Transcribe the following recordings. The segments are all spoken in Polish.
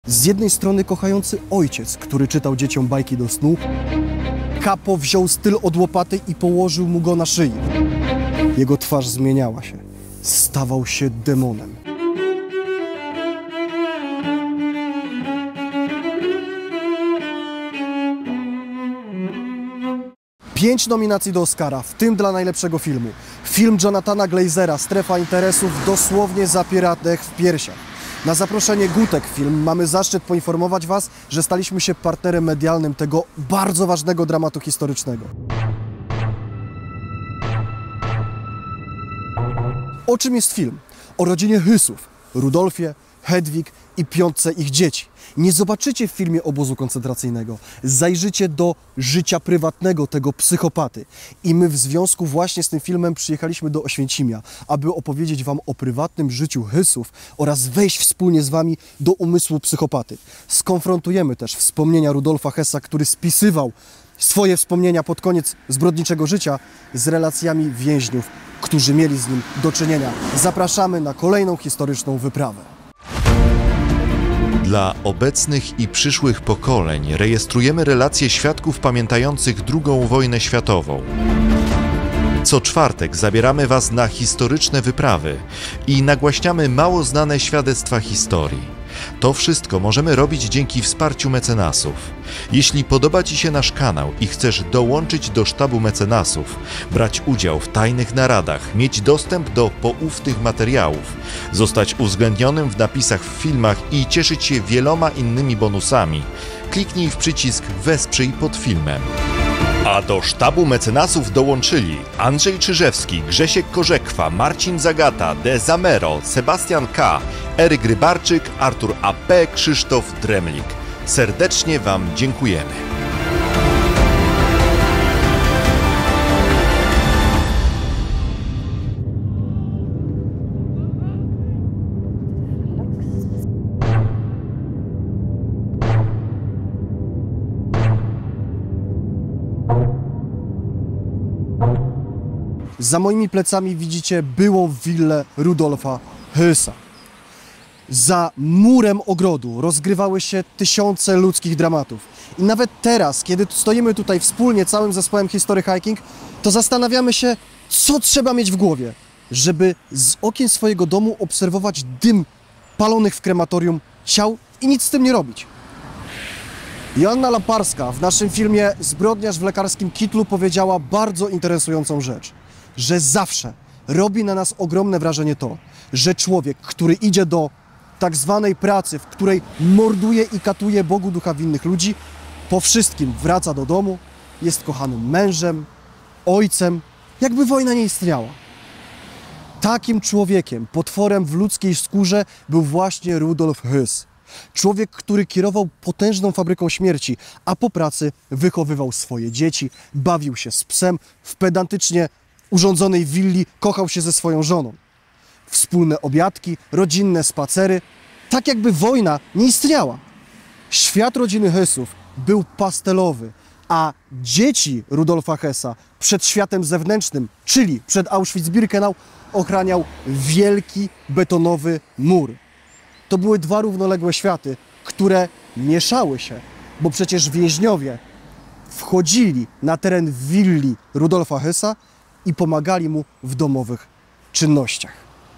Z jednej strony kochający ojciec, który czytał dzieciom bajki do snu, kapo wziął styl od łopaty i położył mu go na szyi. Jego twarz zmieniała się. Stawał się demonem. Pięć nominacji do Oscara, w tym dla najlepszego filmu. Film Jonathana Glazera, Strefa interesów, dosłownie zapiera dech w piersiach. Na zaproszenie Gutek Film mamy zaszczyt poinformować Was, że staliśmy się partnerem medialnym tego bardzo ważnego dramatu historycznego. O czym jest film? O rodzinie Hysów, Rudolfie, Hedwig i piątce ich dzieci. Nie zobaczycie w filmie obozu koncentracyjnego. Zajrzycie do życia prywatnego tego psychopaty. I my w związku właśnie z tym filmem przyjechaliśmy do Oświęcimia, aby opowiedzieć Wam o prywatnym życiu Hysów oraz wejść wspólnie z Wami do umysłu psychopaty. Skonfrontujemy też wspomnienia Rudolfa Hessa, który spisywał swoje wspomnienia pod koniec zbrodniczego życia z relacjami więźniów, którzy mieli z nim do czynienia. Zapraszamy na kolejną historyczną wyprawę. Dla obecnych i przyszłych pokoleń rejestrujemy relacje świadków pamiętających II wojnę światową. Co czwartek zabieramy Was na historyczne wyprawy i nagłaśniamy mało znane świadectwa historii. To wszystko możemy robić dzięki wsparciu mecenasów. Jeśli podoba Ci się nasz kanał i chcesz dołączyć do sztabu mecenasów, brać udział w tajnych naradach, mieć dostęp do poufnych materiałów, zostać uwzględnionym w napisach w filmach i cieszyć się wieloma innymi bonusami, kliknij w przycisk Wesprzyj pod filmem. A do sztabu mecenasów dołączyli Andrzej Czyżewski, Grzesiek Korzekwa, Marcin Zagata, De Zamero, Sebastian K., Eryk Rybarczyk, Artur A.P., Krzysztof Dremlik. Serdecznie Wam dziękujemy. Za moimi plecami widzicie byłą willę Rudolfa Hyssa. Za murem ogrodu rozgrywały się tysiące ludzkich dramatów. I nawet teraz, kiedy stoimy tutaj wspólnie całym zespołem History Hiking, to zastanawiamy się, co trzeba mieć w głowie, żeby z okien swojego domu obserwować dym palonych w krematorium ciał i nic z tym nie robić. Joanna Laparska w naszym filmie Zbrodniarz w lekarskim kitlu powiedziała bardzo interesującą rzecz, że zawsze robi na nas ogromne wrażenie to, że człowiek, który idzie do tak zwanej pracy, w której morduje i katuje Bogu ducha winnych ludzi, po wszystkim wraca do domu, jest kochanym mężem, ojcem, jakby wojna nie istniała. Takim człowiekiem, potworem w ludzkiej skórze był właśnie Rudolf Hyss. Człowiek, który kierował potężną fabryką śmierci, a po pracy wychowywał swoje dzieci, bawił się z psem, w pedantycznie urządzonej willi kochał się ze swoją żoną. Wspólne obiadki, rodzinne spacery, tak jakby wojna nie istniała. Świat rodziny Hyssów był pastelowy, a dzieci Rudolfa Hyssa przed światem zewnętrznym, czyli przed Auschwitz-Birkenau, ochraniał wielki betonowy mur. To były dwa równoległe światy, które mieszały się, bo przecież więźniowie wchodzili na teren willi Rudolfa Hyssa i pomagali mu w domowych czynnościach.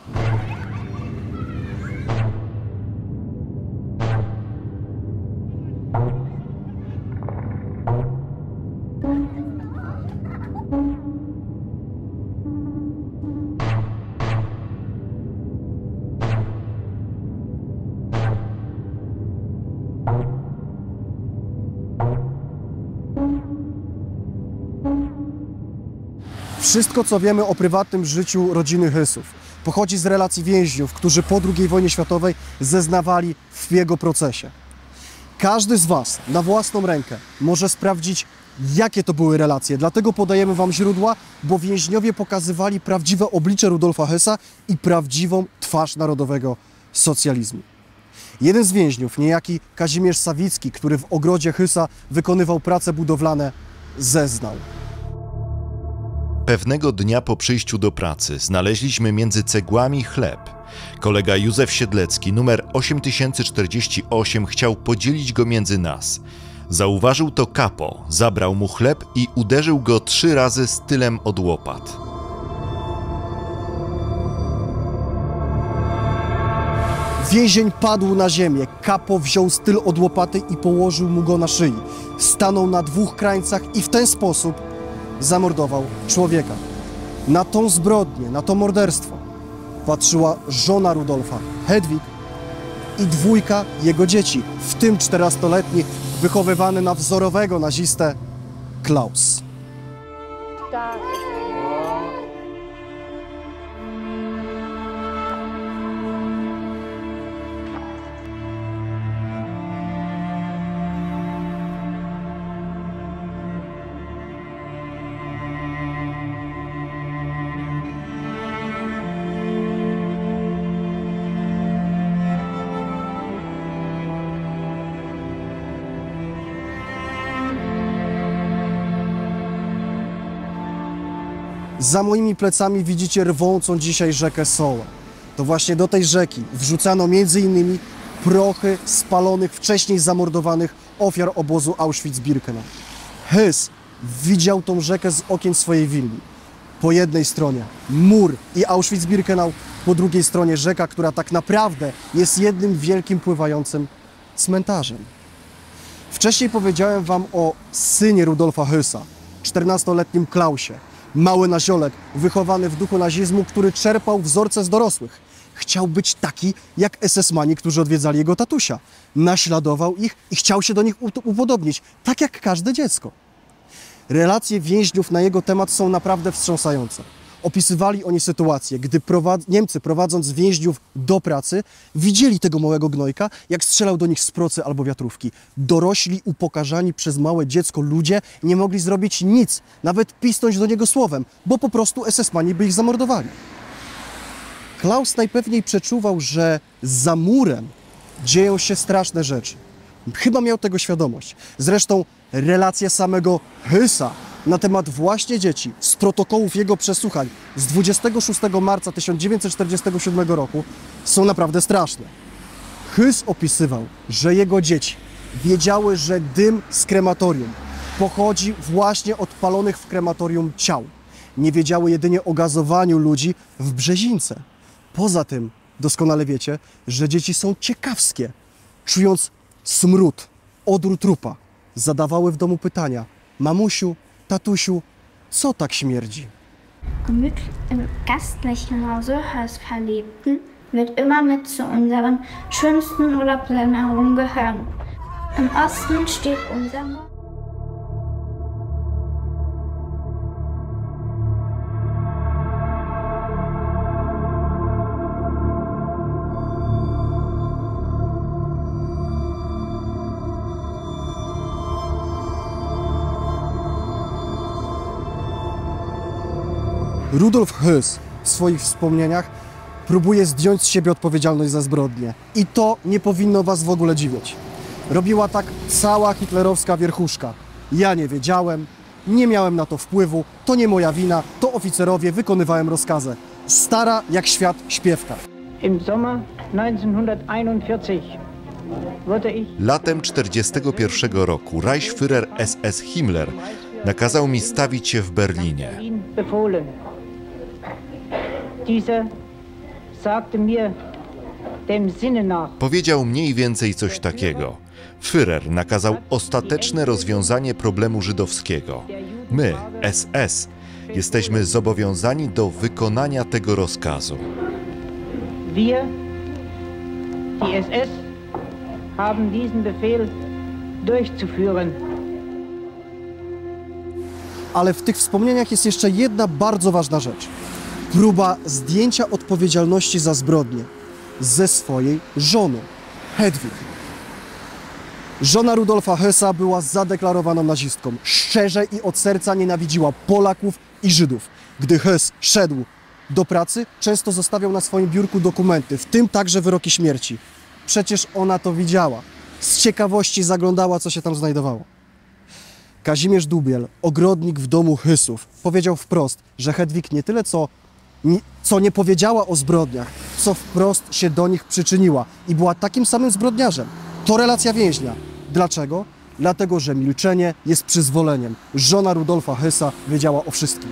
Wszystko, co wiemy o prywatnym życiu rodziny Hyssów, pochodzi z relacji więźniów, którzy po II wojnie światowej zeznawali w jego procesie. Każdy z Was na własną rękę może sprawdzić, jakie to były relacje. Dlatego podajemy Wam źródła, bo więźniowie pokazywali prawdziwe oblicze Rudolfa Hyssa i prawdziwą twarz narodowego socjalizmu. Jeden z więźniów, niejaki Kazimierz Sawicki, który w ogrodzie Hyssa wykonywał prace budowlane, zeznał. Pewnego dnia po przyjściu do pracy znaleźliśmy między cegłami chleb. Kolega Józef Siedlecki, numer 8048, chciał podzielić go między nas. Zauważył to kapo, zabrał mu chleb i uderzył go 3 razy stylem od łopat. Więzień padł na ziemię, kapo wziął styl od łopaty i położył mu go na szyi. Stanął na 2 krańcach i w ten sposób zamordował człowieka. Na tą zbrodnię, na to morderstwo patrzyła żona Rudolfa, Hedwig, i 2 jego dzieci, w tym 14-letni, wychowywany na wzorowego nazistę Klaus. Za moimi plecami widzicie rwącą dzisiaj rzekę Soła. To właśnie do tej rzeki wrzucano m.in. prochy spalonych, wcześniej zamordowanych ofiar obozu Auschwitz-Birkenau. Hess widział tą rzekę z okien swojej willi. Po jednej stronie mur i Auschwitz-Birkenau, po drugiej stronie rzeka, która tak naprawdę jest jednym wielkim pływającym cmentarzem. Wcześniej powiedziałem wam o synie Rudolfa Hessa, 14-letnim Klausie. Mały naziolek, wychowany w duchu nazizmu, który czerpał wzorce z dorosłych. Chciał być taki jak SS-mani, którzy odwiedzali jego tatusia. Naśladował ich i chciał się do nich upodobnić, tak jak każde dziecko. Relacje więźniów na jego temat są naprawdę wstrząsające. Opisywali oni sytuację, gdy Niemcy, prowadząc więźniów do pracy, widzieli tego małego gnojka, jak strzelał do nich z procy albo wiatrówki. Dorośli, upokarzani przez małe dziecko ludzie nie mogli zrobić nic, nawet pisnąć do niego słowem, bo po prostu SS-mani by ich zamordowali. Klaus najpewniej przeczuwał, że za murem dzieją się straszne rzeczy. Chyba miał tego świadomość. Zresztą relacje samego Hessa na temat właśnie dzieci z protokołów jego przesłuchań z 26 marca 1947 roku są naprawdę straszne. Hess opisywał, że jego dzieci wiedziały, że dym z krematorium pochodzi właśnie od palonych w krematorium ciał. Nie wiedziały jedynie o gazowaniu ludzi w Brzezince. Poza tym doskonale wiecie, że dzieci są ciekawskie. Czując smród, odór trupa, zadawały w domu pytania: mamusiu, tatusiu, co tak śmierdzi? Gemütlich im gastlichen Hause Höss verlebten, wird immer mit zu unseren schönsten Urlaubsländern gehören. Im Osten steht unser Rudolf Hess w swoich wspomnieniach próbuje zdjąć z siebie odpowiedzialność za zbrodnię. I to nie powinno was w ogóle dziwić. Robiła tak cała hitlerowska wierchuszka. Ja nie wiedziałem, nie miałem na to wpływu, to nie moja wina, to oficerowie, wykonywałem rozkazy. Stara jak świat śpiewka. Im Sommer 1941 wurde ich... Latem 1941 roku Reichsführer SS Himmler nakazał mi stawić się w Berlinie. befohlen. Dieser sagte mir dem Sinne nach. Powiedział mniej więcej coś takiego. Führer nakazał ostateczne rozwiązanie problemu żydowskiego. My, SS, jesteśmy zobowiązani do wykonania tego rozkazu. Wir, die SS, haben diesen Befehl durchzuführen. Ale w tych wspomnieniach jest jeszcze jedna bardzo ważna rzecz. Próba zdjęcia odpowiedzialności za zbrodnię ze swojej żony, Hedwig. Żona Rudolfa Hessa była zadeklarowaną nazistką. Szczerze i od serca nienawidziła Polaków i Żydów. Gdy Hess szedł do pracy, często zostawiał na swoim biurku dokumenty, w tym także wyroki śmierci. Przecież ona to widziała. Z ciekawości zaglądała, co się tam znajdowało. Kazimierz Dubiel, ogrodnik w domu Hysów, powiedział wprost, że Hedwig nie tyle co nie powiedziała o zbrodniach, co wprost się do nich przyczyniła i była takim samym zbrodniarzem. To relacja więźnia. Dlaczego? Dlatego, że milczenie jest przyzwoleniem. Żona Rudolfa Hysa wiedziała o wszystkim.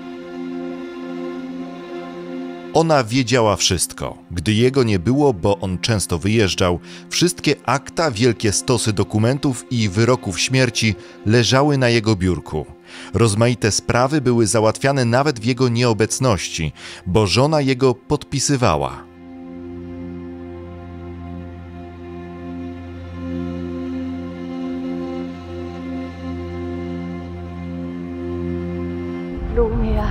Ona wiedziała wszystko. Gdy jego nie było, bo on często wyjeżdżał, wszystkie akta, wielkie stosy dokumentów i wyroków śmierci leżały na jego biurku. Rozmaite sprawy były załatwiane nawet w jego nieobecności, bo żona jego podpisywała. Lumia.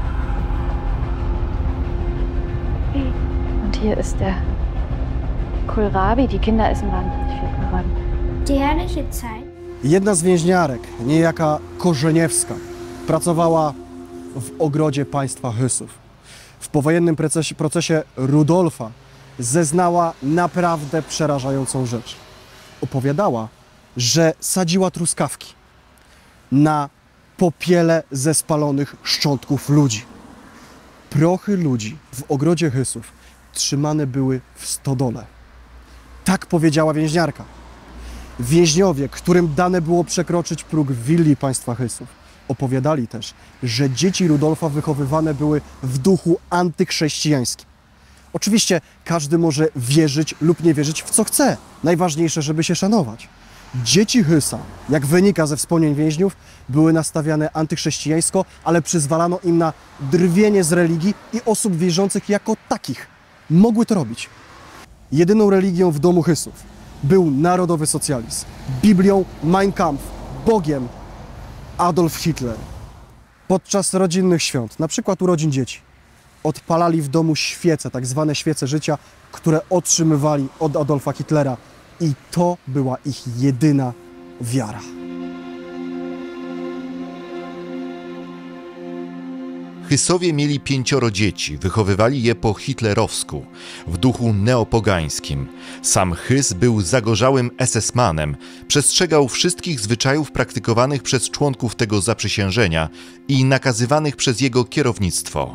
Und hier ist der Kohlrabi. Die Kinder essen wahnsinnig viel Kohlrabi. Die herrliche Zeit. Jedna z więźniarek, niejaka Korzeniewska, pracowała w ogrodzie państwa Hysów. W powojennym procesie Rudolfa zeznała naprawdę przerażającą rzecz. Opowiadała, że sadziła truskawki na popiele ze spalonych szczątków ludzi. Prochy ludzi w ogrodzie Hysów trzymane były w stodole. Tak powiedziała więźniarka. Więźniowie, którym dane było przekroczyć próg willi państwa Hysów, opowiadali też, że dzieci Rudolfa wychowywane były w duchu antychrześcijańskim. Oczywiście każdy może wierzyć lub nie wierzyć w co chce. Najważniejsze, żeby się szanować. Dzieci Hysa, jak wynika ze wspomnień więźniów, były nastawiane antychrześcijańsko, ale przyzwalano im na drwienie z religii i osób wierzących jako takich. Mogły to robić. Jedyną religią w domu Hysów był narodowy socjalizm. Biblią Mein Kampf, Bogiem Adolf Hitler. Podczas rodzinnych świąt, na przykład urodzin dzieci, odpalali w domu świece, tak zwane świece życia, które otrzymywali od Adolfa Hitlera. I to była ich jedyna wiara. Hysowie mieli 5 dzieci, wychowywali je po hitlerowsku, w duchu neopogańskim. Sam Hys był zagorzałym SS-manem, przestrzegał wszystkich zwyczajów praktykowanych przez członków tego zaprzysiężenia i nakazywanych przez jego kierownictwo.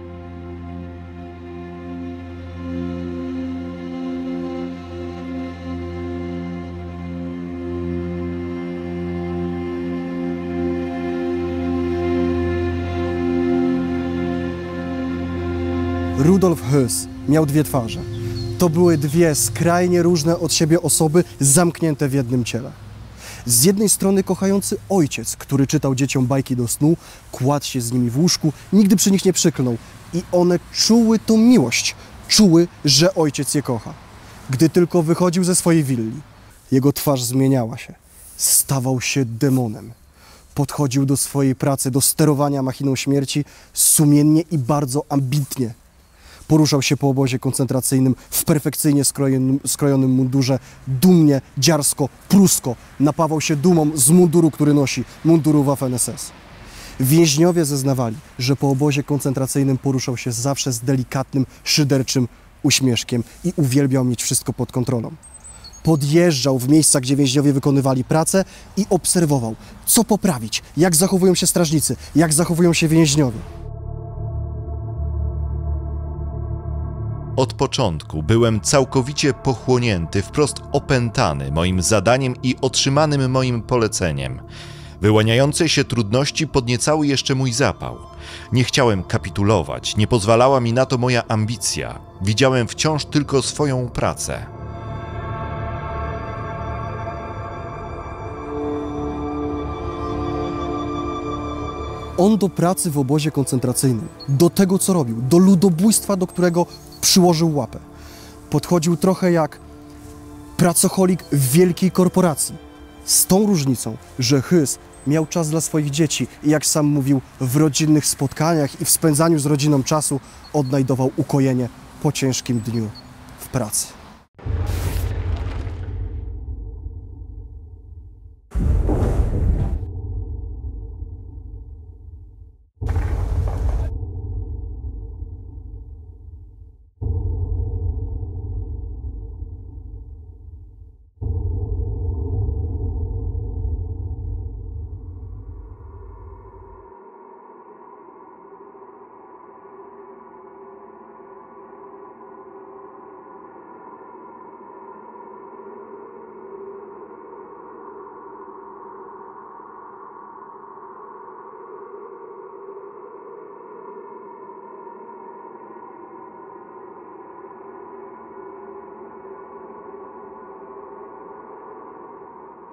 Rudolf Hys miał dwie twarze. To były dwie skrajnie różne od siebie osoby zamknięte w jednym ciele. Z jednej strony kochający ojciec, który czytał dzieciom bajki do snu, kładł się z nimi w łóżku, nigdy przy nich nie przyklnął i one czuły tą miłość, czuły, że ojciec je kocha. Gdy tylko wychodził ze swojej willi, jego twarz zmieniała się, stawał się demonem. Podchodził do swojej pracy, do sterowania machiną śmierci sumiennie i bardzo ambitnie. Poruszał się po obozie koncentracyjnym w perfekcyjnie skrojonym mundurze, dumnie, dziarsko, prusko. Napawał się dumą z munduru, który nosi, munduru Waffen-SS. Więźniowie zeznawali, że po obozie koncentracyjnym poruszał się zawsze z delikatnym, szyderczym uśmieszkiem i uwielbiał mieć wszystko pod kontrolą. Podjeżdżał w miejsca, gdzie więźniowie wykonywali pracę i obserwował, co poprawić, jak zachowują się strażnicy, jak zachowują się więźniowie. Od początku byłem całkowicie pochłonięty, wprost opętany moim zadaniem i otrzymanym moim poleceniem. Wyłaniające się trudności podniecały jeszcze mój zapał. Nie chciałem kapitulować, nie pozwalała mi na to moja ambicja. Widziałem wciąż tylko swoją pracę. On do pracy w obozie koncentracyjnym, do tego co robił, do ludobójstwa, do którego przyłożył łapę, podchodził trochę jak pracocholik w wielkiej korporacji. Z tą różnicą, że Hys miał czas dla swoich dzieci i jak sam mówił, w rodzinnych spotkaniach i w spędzaniu z rodziną czasu odnajdował ukojenie po ciężkim dniu w pracy.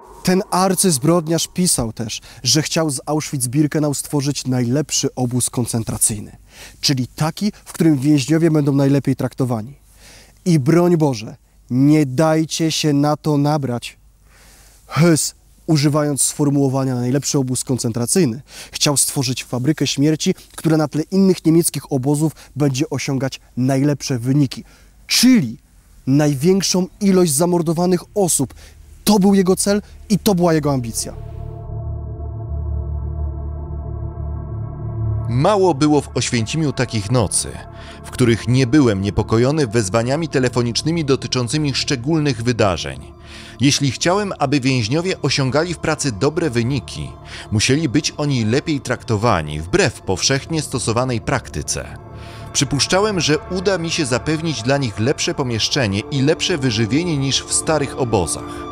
Ten arcyzbrodniarz pisał też, że chciał z Auschwitz-Birkenau stworzyć najlepszy obóz koncentracyjny, czyli taki, w którym więźniowie będą najlepiej traktowani. I broń Boże, nie dajcie się na to nabrać. Höss, używając sformułowania najlepszy obóz koncentracyjny, chciał stworzyć fabrykę śmierci, która na tle innych niemieckich obozów będzie osiągać najlepsze wyniki, czyli największą ilość zamordowanych osób. To był jego cel i to była jego ambicja. Mało było w Oświęcimiu takich nocy, w których nie byłem niepokojony wezwaniami telefonicznymi dotyczącymi szczególnych wydarzeń. Jeśli chciałem, aby więźniowie osiągali w pracy dobre wyniki, musieli być oni lepiej traktowani, wbrew powszechnie stosowanej praktyce. Przypuszczałem, że uda mi się zapewnić dla nich lepsze pomieszczenie i lepsze wyżywienie niż w starych obozach.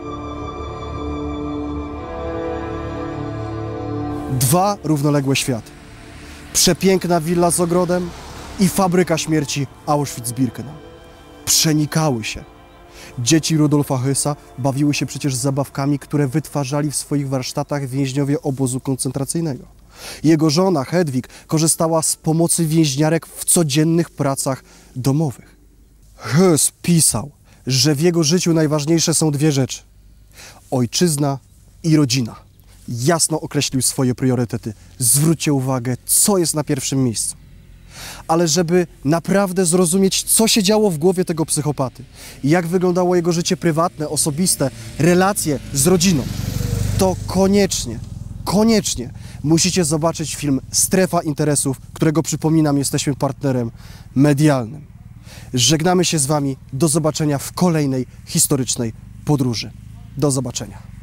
2 równoległe światy. Przepiękna willa z ogrodem i fabryka śmierci Auschwitz-Birkenau. Przenikały się. Dzieci Rudolfa Hössa bawiły się przecież zabawkami, które wytwarzali w swoich warsztatach więźniowie obozu koncentracyjnego. Jego żona Hedwig korzystała z pomocy więźniarek w codziennych pracach domowych. Höss pisał, że w jego życiu najważniejsze są 2 rzeczy: ojczyzna i rodzina. Jasno określił swoje priorytety. Zwróćcie uwagę, co jest na pierwszym miejscu. Ale żeby naprawdę zrozumieć, co się działo w głowie tego psychopaty i jak wyglądało jego życie prywatne, osobiste, relacje z rodziną, to koniecznie musicie zobaczyć film Strefa Interesów, którego, przypominam, jesteśmy partnerem medialnym. Żegnamy się z Wami. Do zobaczenia w kolejnej historycznej podróży. Do zobaczenia.